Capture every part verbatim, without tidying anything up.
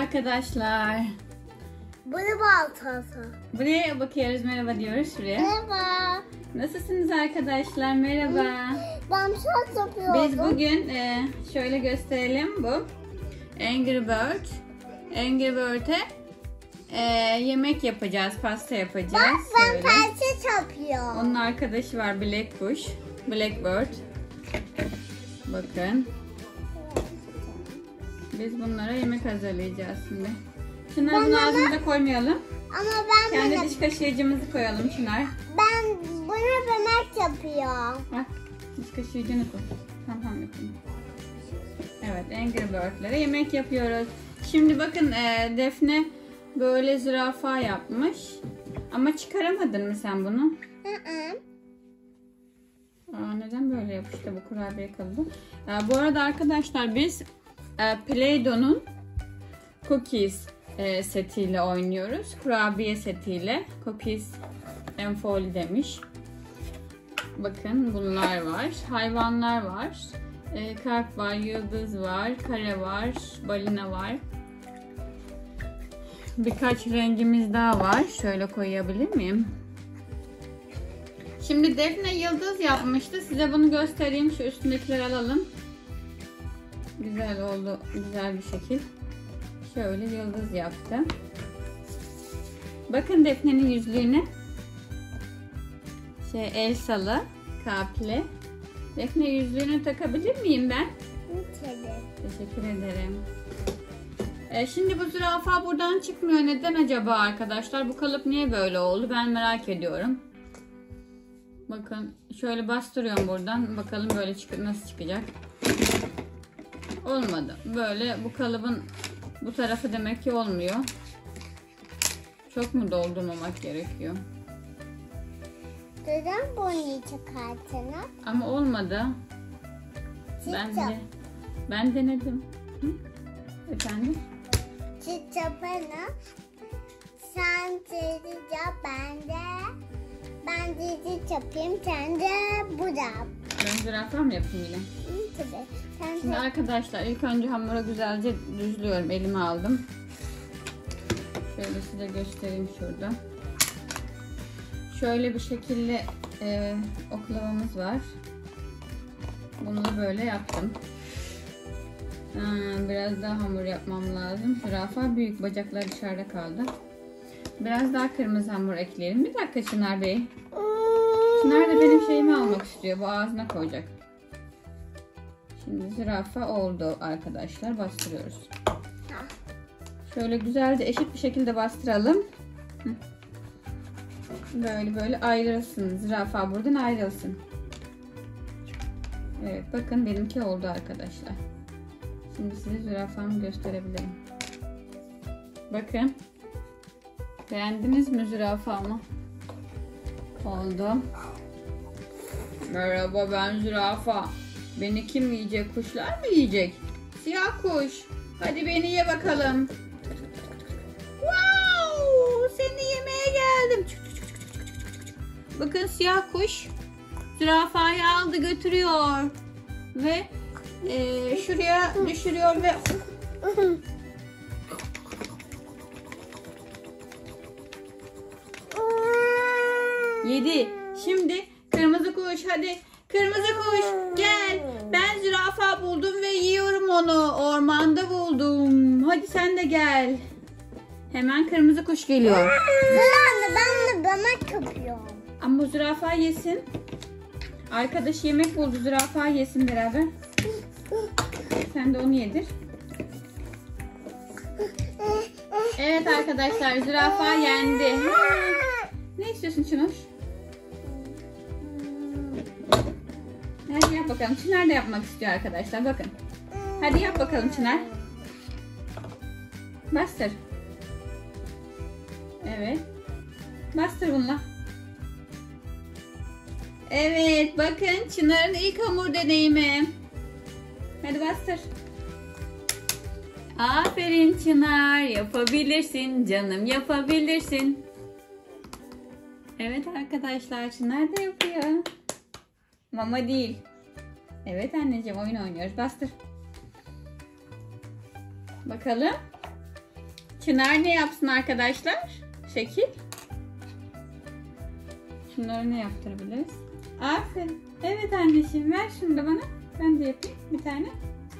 arkadaşlar. Merhaba Altası. Buraya bakıyoruz, merhaba diyoruz şuraya. Merhaba. Nasılsınız arkadaşlar? Merhaba. Ben şans yapıyordum. Biz bugün e, şöyle gösterelim bu. Angry Bird. Angry Bird'e e, yemek yapacağız, pasta yapacağız. Bak ben Şöyle. pense yapıyorum. Onun arkadaşı var Blackbush. Blackbird. Bakın. Biz bunlara yemek hazırlayacağız şimdi. Şunları bunun ağzına da koymayalım. Ama ben Kendi bana, diş kaşıyıcımızı koyalım Çınar. ben buna yemek yapıyorum. Bak diş kaşıyıcını koy. Tamam tamam yapayım. Evet, Angry Bird'lere yemek yapıyoruz. Şimdi bakın e, Defne böyle zürafa yapmış. Ama çıkaramadın mı sen bunu? Hı hı. Aa, neden böyle yapıştı bu kurabiye kalıbı? E, bu arada arkadaşlar biz e, Play-Doh'un Cookies e, setiyle oynuyoruz. Kurabiye setiyle. Cookies and Folly demiş. Bakın bunlar var. Hayvanlar var. E, kalp var, yıldız var, kare var, balina var. Birkaç rengimiz daha var. Şöyle koyabilir miyim? Şimdi Defne yıldız yapmıştı. Size bunu göstereyim. Şu üstündekileri alalım. Güzel oldu. Güzel bir şekil. Şöyle yıldız yaptı. Bakın Defne'nin yüzlüğüne. Şey Elsa'lı, kalpli. Defne yüzlüğünü takabilir miyim ben? Tabii. Teşekkür ederim. Ee, şimdi bu zürafa buradan çıkmıyor. Neden acaba arkadaşlar? Bu kalıp niye böyle oldu? Ben merak ediyorum. Bakın şöyle bastırıyorum buradan. Bakalım böyle çık nasıl çıkacak. Olmadı. Böyle bu kalıbın bu tarafı demek ki olmuyor. Çok mu doldurmamak gerekiyor? Neden bunu çıkartını? Ama olmadı. Ben de, ben denedim. Hı? Efendim? Çıçapını sen dedi yap, ben de ben dedi yapayım, sen de bu da yap. Ben zürafa mı yapayım yine? Hı, tabii. Sen Şimdi de... arkadaşlar ilk önce hamuru güzelce düzlüyorum. Elime aldım. Şöyle size göstereyim şurada. Şöyle bir şekilde e, oklavamız var. Bunu da böyle yaptım. Ha, biraz daha hamur yapmam lazım. Zürafa büyük, bacaklar dışarıda kaldı. Biraz daha kırmızı hamur ekleyelim. Bir dakika Çınar Bey. Çınar da benim şeyimi almak istiyor. Bu ağzına koyacak. Şimdi zürafa oldu arkadaşlar. Bastırıyoruz. Şöyle güzelce eşit bir şekilde bastıralım. Böyle böyle ayrılsın. Zürafa buradan ayrılsın. Evet bakın benimki oldu arkadaşlar. Şimdi size zürafamı gösterebilirim. Bakın. Beğendiniz mi zürafamı? Oldu. Merhaba ben zürafa. Beni kim yiyecek? Kuşlar mı yiyecek? Siyah kuş. Hadi beni ye bakalım. Wow! Seni yemeye geldim. Bakın siyah kuş zürafayı aldı götürüyor. Ve e, şuraya düşürüyor ve yedi. Şimdi kırmızı kuş hadi. Kırmızı kuş gel. Ben zürafa buldum ve yiyorum onu. Ormanda buldum. Hadi sen de gel. Hemen kırmızı kuş geliyor. Ben de ben de yemek yapıyorum. Ama zürafa yesin. Arkadaş yemek buldu. Zürafa yesin beraber. Sen de onu yedir. Evet arkadaşlar zürafa yendi. Ne istiyorsun Çınar? Hadi yap bakalım. Çınar da yapmak istiyor arkadaşlar. Bakın. Hadi yap bakalım Çınar. Bastır. Evet. Bastır bununla. Evet. Bakın Çınar'ın ilk hamur deneyimi. Hadi bastır. Aferin Çınar. Yapabilirsin canım. Yapabilirsin. Evet arkadaşlar. Çınar da yapıyor. Mama değil. Evet anneciğim oyun oynuyoruz. Bastır. Bakalım. Çınar ne yapsın arkadaşlar? Şekil. Şunları ne yaptırabiliriz? Aferin. Evet anneciğim, ver şunu da bana. Ben de yapayım bir tane.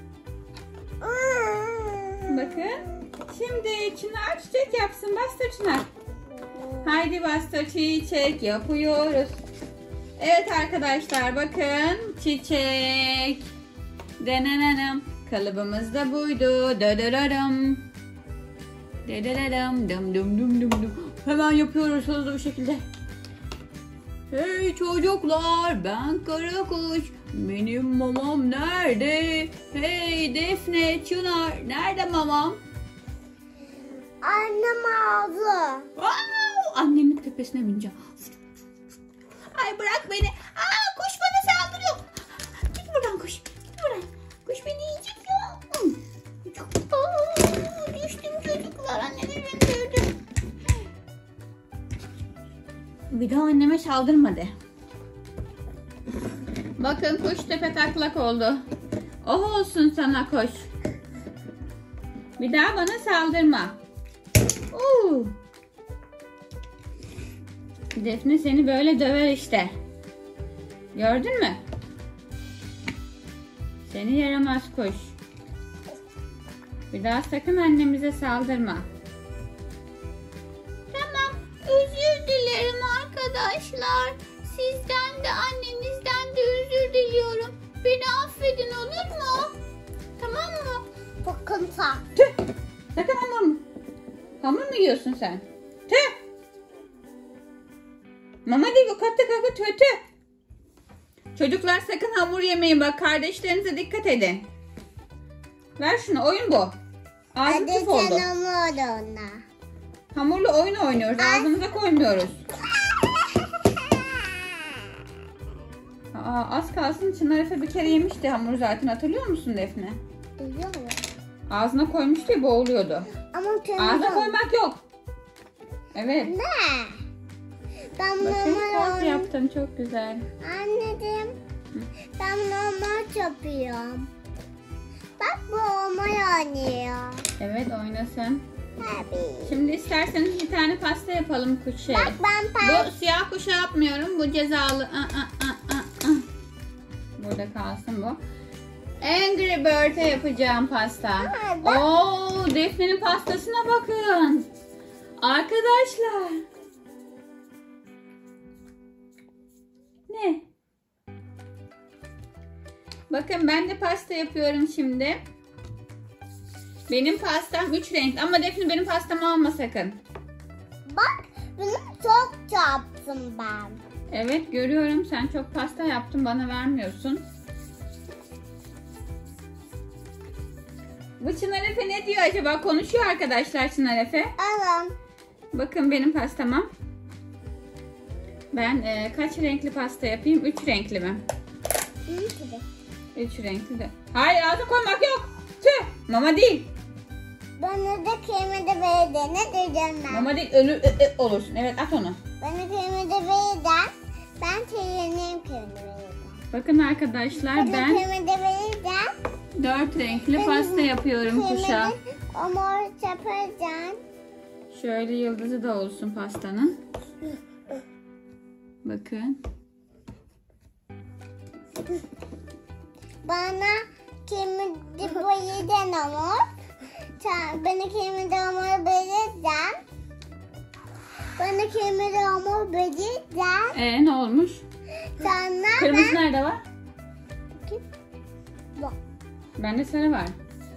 Bakın. Şimdi Çınar çiçek yapsın. Bastır Çınar. Haydi bastır, çiçek yapıyoruz. Evet arkadaşlar, bakın çiçek. Denenenem. Kalıbımız da buydu. Dödörörüm. Dödörörüm. Dum dum dum dum dum. Hemen yapıyoruz hızlı bir şekilde. Hey çocuklar, ben Karakuş. Benim mamam nerede? Hey Defne, Çınar, nerede mamam? Annem aldı. Wow! Annemin tepesine bineceğim. Ay bırak beni. Aa, kuş bana saldırıyor. Git buradan kuş. Git buradan. Kuş beni yiyecek ya. Aa, düştüm çocuklar. Anneler beni dövdü. Bir daha anneme saldırma de. Bakın kuş tepe taklak oldu. Oh olsun sana kuş. Bir daha bana saldırma. Oo. Defne seni böyle döver işte. Gördün mü? Seni yaramaz kuş. Bir daha sakın annemize saldırma. Tamam. Özür dilerim arkadaşlar. Sizden de annenizden de özür diliyorum. Beni affedin, olur mu? Tamam mı? Bakın tak. Tüh. Sakın hamur mu? Hamur mu yiyorsun sen? Tüh. Mama değil bu, katı kakı tüh tüh. Çocuklar sakın hamur yemeyin, bak kardeşlerinize dikkat edin. Ver şunu, oyun bu. Ağzım Hadi tüf oldu. sen hamur ona. Hamurla oyun oynuyoruz, ağzımıza koymuyoruz. Aa, az kalsın Çınar Efe bir kere yemişti hamuru zaten, hatırlıyor musun Defne? Biliyorum. Ağzına koymuştu ya, boğuluyordu. Ama kendim... Ağzına koymak yok. Evet. Ne? Ben Bakın normal kalp oynuyorum. yaptın, çok güzel. Anneciğim, ben normal yapıyorum. Bak bu normal oynuyor. Evet, oynasın. Tabii. Şimdi isterseniz bir tane pasta yapalım kuşa. Bak ben pay... Bu siyah kuşa yapmıyorum. Bu cezalı. Aa, aa, aa, aa. Burada kalsın bu. Angry Bird'e yapacağım pasta. Aa, bak. Oo, Defne'nin pastasına bakın. Arkadaşlar. Ne? Bakın ben de pasta yapıyorum şimdi. Benim pastam üç renk ama Defne benim pastamı alma sakın. Bak bunu çok yaptım ben. Evet görüyorum, sen çok pasta yaptın, bana vermiyorsun. Bu Çınar Efe ne diyor acaba? Konuşuyor arkadaşlar Çınar Efe. Alın. Bakın benim pastama. Ben e, kaç renkli pasta yapayım? üç renkli mi? üç renkli de. Hayır, ağza koymak yok. Tüh. Mama değil. Bana da kıyımı da verdi. Ne diyeceğim ben? Mama değil. Ölü ö, ö, olursun. Evet, at onu. Bana kıyımı da verdi. Ben çiğneyim kıyımı verdi. Bakın arkadaşlar, Bana ben kıyımı da verdi. dört renkli pasta yapıyorum kuşa. Ama yapacağım. Şöyle yıldızı da olsun pastanın. Bakın. Bana kıyımı da boyadan ama. Bana kıyımı da ama vereceğim. Bana kıyımı da ama vereceğim. Ee ne olmuş? Sonra Kırmızı ben... nerede var? Bak. Bende sarı var.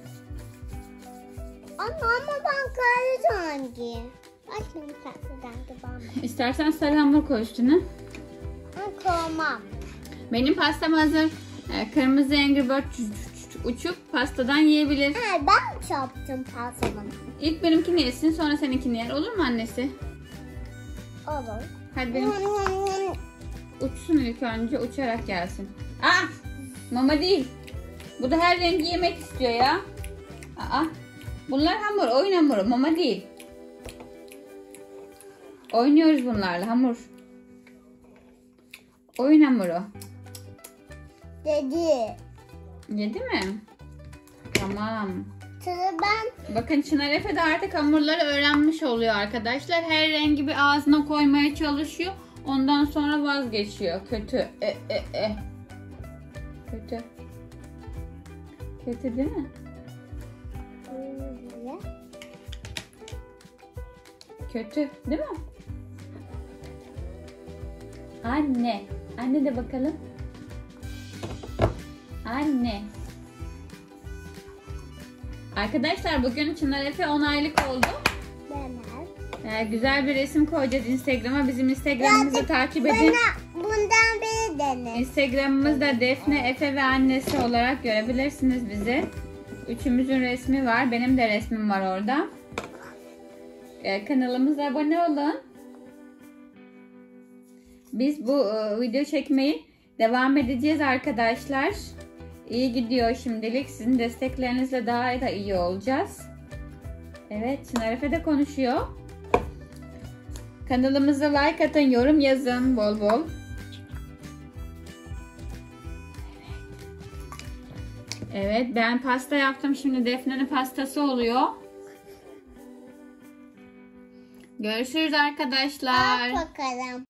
Ama ama ben kırmızı hangi? Bak şimdi saklıdan bana. İstersen sarı hamur koy üstüne. Ben koymam. Benim pastam hazır. Ee, kırmızı Angry Bird uçup pastadan yiyebilir. Ha, ben yaptım pastamı. İlk benimkini yesin, sonra seninkini yer. Olur mu annesi? Olur. Hadi benim uçsun ilk önce, uçarak gelsin. Aa! Mama değil. Bu da her rengi yemek istiyor ya. Aa! Bunlar hamur, oyun hamuru. Mama değil. Oynuyoruz bunlarla, hamur. Oyun hamuru. Dedi. Yedi mi? Tamam. Sıra ben. Bakın Çınar Efe de artık hamurları öğrenmiş oluyor arkadaşlar. Her rengi bir ağzına koymaya çalışıyor. Ondan sonra vazgeçiyor. Kötü. E, e, e. Kötü. Kötü değil mi? Böyle. Kötü değil mi? Anne. Anne de bakalım. Anne. Arkadaşlar bugün Çınar Efe on aylık oldu. Demel. Ee, güzel bir resim koyacağız Instagram'a. Bizim Instagram'ımızı takip edin. Buna, bundan biri dene. Instagram'ımızda Defne, Efe ve annesi olarak görebilirsiniz bizi. Üçümüzün resmi var. Benim de resmim var orada. Ee, kanalımıza abone olun. Biz bu e, video çekmeyi devam edeceğiz arkadaşlar. İyi gidiyor şimdilik. Sizin desteklerinizle daha da iyi olacağız. Evet, Çınar Efe de konuşuyor. Kanalımıza like atın, yorum yazın bol bol. Evet, ben pasta yaptım. Şimdi Defne'nin pastası oluyor. Görüşürüz arkadaşlar. Bak bakalım.